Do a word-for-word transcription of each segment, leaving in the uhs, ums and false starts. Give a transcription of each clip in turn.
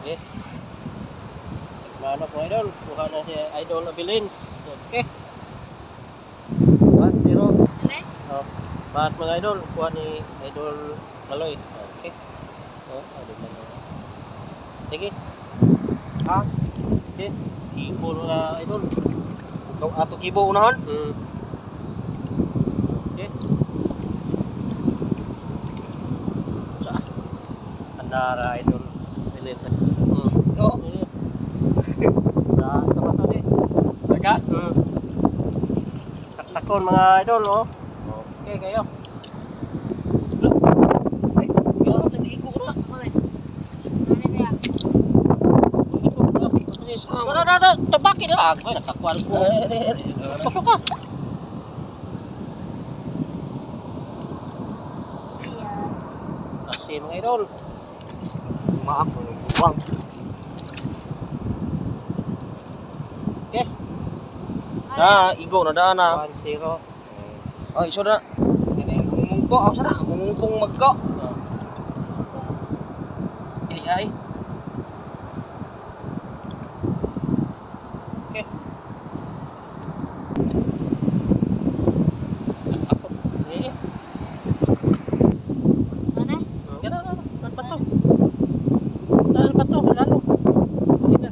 Okay. Mano po idol, kuha na si Idol Abilins. Okay. one zero. Oh, bahat mga idol, kuha ni Idol Maloy. Okay. Oh, idol Maloy. Sige. Ha? Okay. Kibo na idol. Ikaw ato kibo unahan. Hmm. Okay. Sa andara idol Abilins. Hmm. Oo. Sa sa ni. Teka. Hmm. Takon mga idol, oh. Okay kayo. Ay, yun ang tinigo na. Wala na na, tabakin na. Ay, nakakuha ko. Pasok ka. Kasi mga idol. Maak mo buwang. Okay. Na, igo na daan na. one zero. Ay, iso na. Mumungko, ako sana. Mumungkong magko. Ay, ay. Okay. Eh. Mana? Gana na. Bato. Dahil bato, lalo. Hindi.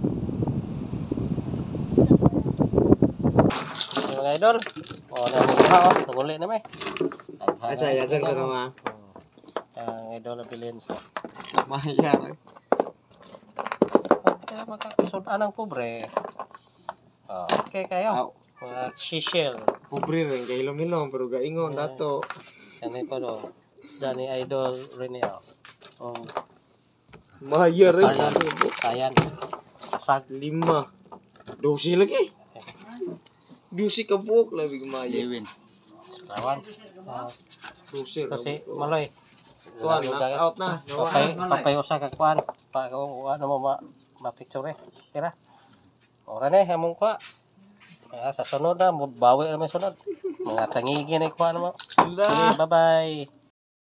Mga idol. Oh, namuha oh. Naguli na may. Ay, saya, saya sa naman. Ang idol Abilins. Mahiyar. Kaya makakasudan ang pobre. Oh, okay kayo. Mga shishel. Pobre rin, kay ilom-ilom, pero gaingon, dato. Yan ko do. Isda ni Idol Rene. Oh. Mahiyar rin. Sayan. Sayan. Kasag. Lima. Dosi lagi. Dosi ka buok, labig mahiyar. Kawan. Oh. Dosi. Kasi maloy. Tuan, knock out na. Papay, papay usa ka kuan. Pa ko ano mo ma ma-picture eh. Tira. Ora ne hamong kwa. Ah, sa sunod na bawi na may sunod. Mga tangigi na kuan mo. Sila. Okay, bye-bye.